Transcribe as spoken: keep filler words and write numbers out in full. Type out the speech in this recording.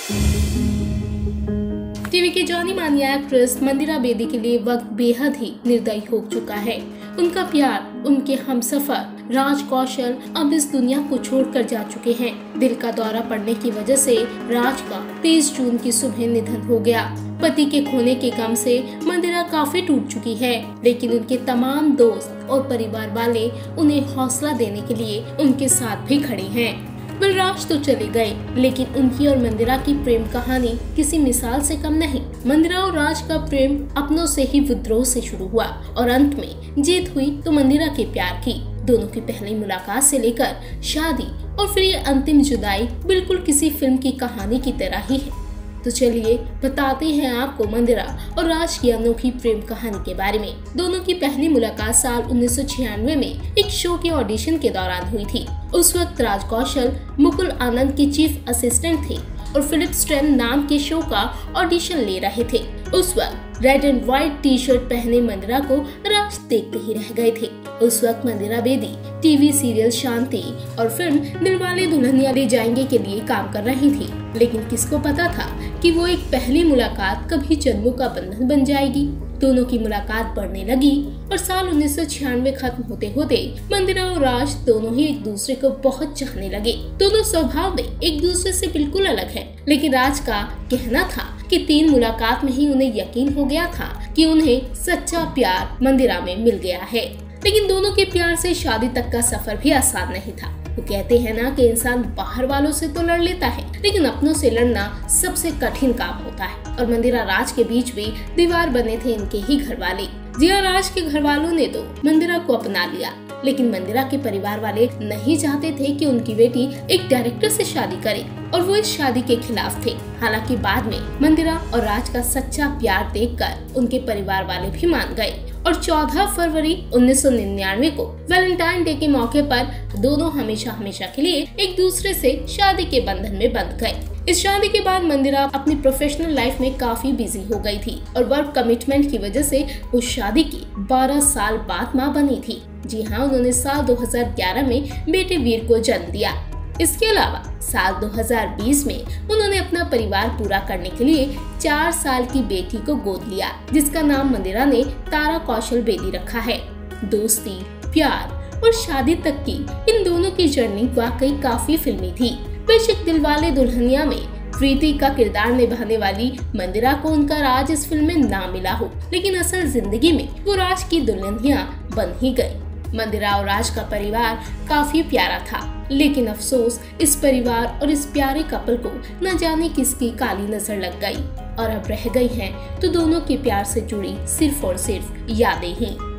TV की जानी मानी एक्ट्रेस मंदिरा बेदी के लिए वक्त बेहद ही निर्दयी हो चुका है। उनका प्यार, उनके हमसफर राज कौशल अब इस दुनिया को छोड़कर जा चुके हैं। दिल का दौरा पड़ने की वजह से राज का तेईस जून की सुबह निधन हो गया। पति के खोने के गम से मंदिरा काफी टूट चुकी है, लेकिन उनके तमाम दोस्त और परिवार वाले उन्हें हौसला देने के लिए उनके साथ भी खड़े हैं। बलराज तो चले गए, लेकिन उनकी और मंदिरा की प्रेम कहानी किसी मिसाल से कम नहीं। मंदिरा और राज का प्रेम अपनों से ही विद्रोह से शुरू हुआ और अंत में जीत हुई तो मंदिरा के प्यार की। दोनों की पहली मुलाकात से लेकर शादी और फिर ये अंतिम जुदाई बिल्कुल किसी फिल्म की कहानी की तरह ही है। तो चलिए बताते हैं आपको मंदिरा और राज की अनोखी प्रेम कहानी के बारे में। दोनों की पहली मुलाकात साल उन्नीस सौ छियानवे में एक शो के ऑडिशन के दौरान हुई थी। उस वक्त राज कौशल मुकुल आनंद के चीफ असिस्टेंट थे और फिलिप स्ट्रेन नाम के शो का ऑडिशन ले रहे थे। उस वक्त red and white T shirt पहने मंदिरा को राज देखते ही रह गए थे। उस वक्त मंदिरा बेदी टीवी सीरियल शांति और फिल्म दिलवाले दुल्हनिया ले जाएंगे के लिए काम कर रही थी, लेकिन किसको पता था कि वो एक पहली मुलाकात कभी जन्मों का बंधन बन जाएगी। दोनों की मुलाकात बढ़ने लगी और साल उन्नीस सौ छियानवे खत्म होते होते मंदिरा और राज दोनों ही एक दूसरे को बहुत चाहने लगे। दोनों स्वभाव में एक दूसरे से बिल्कुल अलग हैं, लेकिन राज का कहना था कि तीन मुलाकात में ही उन्हें यकीन हो गया था कि उन्हें सच्चा प्यार मंदिरा में मिल गया है। लेकिन दोनों के प्यार से शादी तक का सफर भी आसान नहीं था। वो कहते हैं ना कि इंसान बाहर वालों से तो लड़ लेता है, लेकिन अपनों से लड़ना सबसे कठिन काम होता है। और मंदिरा राज के बीच भी दीवार बने थे इनके ही घर वाले। जिया राज के घर वालों ने तो मंदिरा को अपना लिया, लेकिन मंदिरा के परिवार वाले नहीं चाहते थे कि उनकी बेटी एक डायरेक्टर से शादी करे और वो इस शादी के खिलाफ थे। हालांकि बाद में मंदिरा और राज का सच्चा प्यार देखकर उनके परिवार वाले भी मान गए और चौदह फरवरी उन्नीस सौ निन्यानवे को वैलेंटाइन डे के मौके पर दोनों हमेशा हमेशा के लिए एक दूसरे से शादी के बंधन में बंध गए। इस शादी के बाद मंदिरा अपनी प्रोफेशनल लाइफ में काफी बिजी हो गई थी और वर्क कमिटमेंट की वजह से उस शादी की बारह साल बाद मां बनी थी। जी हाँ, उन्होंने साल दो हज़ार ग्यारह में बेटे वीर को जन्म दिया। इसके अलावा साल दो हज़ार बीस में उन्होंने अपना परिवार पूरा करने के लिए चार साल की बेटी को गोद लिया, जिसका नाम मंदिरा ने तारा कौशल बेदी रखा है। दोस्ती, प्यार और शादी तक की इन दोनों की जर्नी वाकई काफी फिल्मी थी। बेशक दिलवाले दुल्हनिया में प्रीति का किरदार निभाने वाली मंदिरा को उनका राज इस फिल्म में ना मिला हो, लेकिन असल जिंदगी में वो राज की दुल्हनिया बन ही गई। मंदिरा और राज का परिवार काफी प्यारा था, लेकिन अफसोस इस परिवार और इस प्यारे कपल को न जाने किसकी काली नजर लग गई और अब रह गई हैं तो दोनों के प्यार से जुड़ी सिर्फ और सिर्फ यादें ही।